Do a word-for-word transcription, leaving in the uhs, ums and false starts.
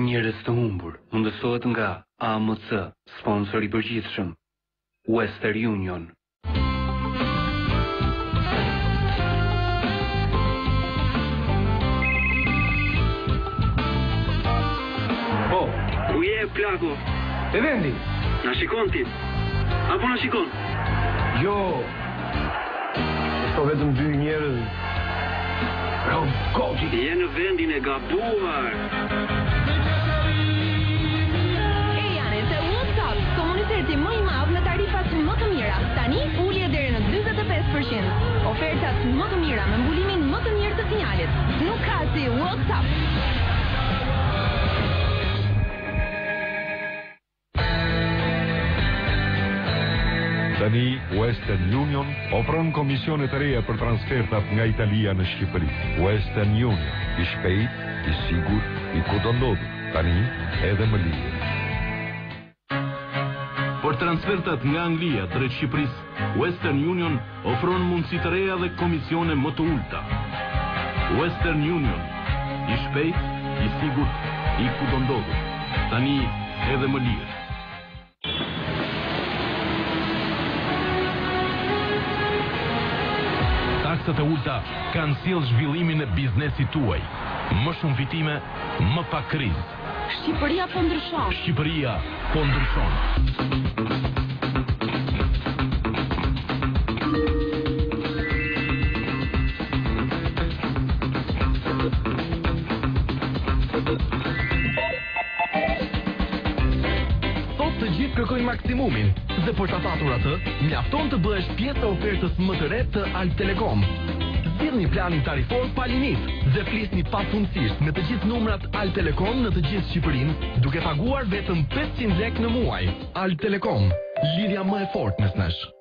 njerëz të humbur mundësohet nga A M C, sponsor i përgjithshëm, Western Union. Po, ku je plako? e vendi. Na shikon ti? Apo na shikon? Jo, sto vetëm dy njerëz. Rom, koqi. Je në vendin e gabuar. E janë te WhatsApp, komuniteti më i madh në tarifat më të mira. Tani ulje deri në njëzet e pesë përqind. Ofertat më të mira me mbulimin më të mirë të sinjalit. Nuk ka si WhatsApp. Tani, Western Union ofron komisione të reja për transfertat nga Italia në Shqipëri. Western Union, i shpejt, i sigur, i ku do ndodhur. Tani, edhe më lirë. Për transfertat nga Anglia drejt Shqipërisë, Western Union ofron mundësi të reja dhe komisione më të ulta. Western Union, i shpejt, i sigur, i ku do ndodhur. Tani, edhe më lirë. Taksat e ulta kanë sjellë zhvillimin e biznesit tuaj. Më shumë fitime, më pak krizë. Shqipëria po ndryshon. Shqipëria po ndryshon. Sot të gjithë kërkojnë maksimumin. Dhe për ta patur atë, mjafton të bëhesh pjesë e ofertës më të re të Alt Telekom. Zgjidhni planin tarifor pa limit dhe flisni pafundësisht me të gjithë numrat Alt Telekom në të gjithë Shqipërinë, duke paguar vetëm pesëqind lekë në muaj. Alt Telekom, lidhja më e fortë mes nesh.